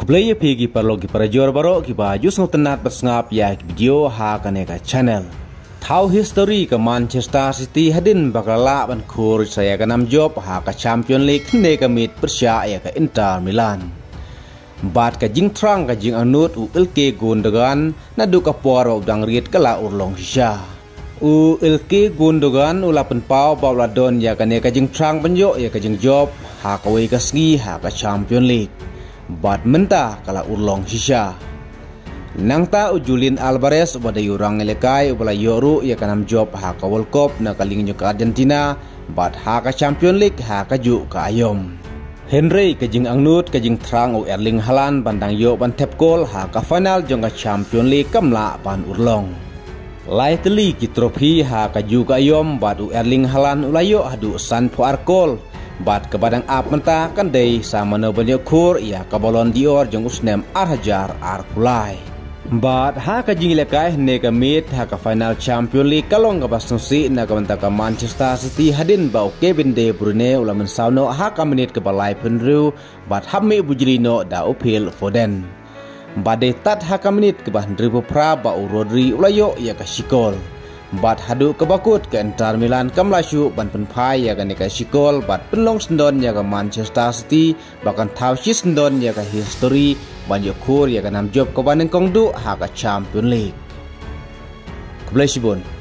Keblaya pigi parlogi parajor baro ki baju tenat bersngap ya video ha kaneka channel. Tahu history ke Manchester City hadin baklala ban khur saya ke nam job ha ka Champions League ne ka mit persya ya ka Inter Milan. Bat ka jing trang ka jing anut u ilke Gundogan na du ka poro dang riet kala urlong sha. U ilke Gundogan ula pen pau bawladon ya ka ne ka jing trang penjo ya ka jing job ha ka wei ka sngi ha ka Champions League. Bat menta kala urlong shisha. Nangta Julian Alvarez pada yurang elekai ubala yoru ya kanam job ha ka World Cup na kaling ka Argentina bat ha ka Champions League ha ka ju ka ayom. Henry kajing angnut kajing trang u Erling Haaland bandang yo ban tep gol ha ka final jong ka Champions League kamla pan urlong. Laitli ki trofi ha ka ju ka ayom bat u Erling Haaland ulayo hadu san po arkol. Bat kebadang ap menta kandai sama no banyak kur ia ka Ballon d'Or jong usnem arhajar arkulai. Bat ha ka jing lekai ne ka mit ha ka final Champions League kalong ka basnusi na ka menta ka Manchester City hadin bau Kevin De Bruyne ulaman sauno ha ka menit ke balai penru bat hamme bujrino da upil Foden. Bat de tat ha ka menit ke bahan dribu pra bau Rodri ulayo ia ka Shikol. Bat hadu kebakut ke Inter Milan kamlasyu ban penpai ya ka neka Shikol bat penlong sendon ya ka Manchester City bahkan tausi sendon ya ka history banyak kur ya ka nam job ke baneng kongdu ha ka Champions League. Keblai sibun.